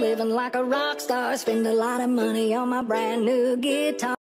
living like a rock star. Spend a lot of money on my brand new guitar.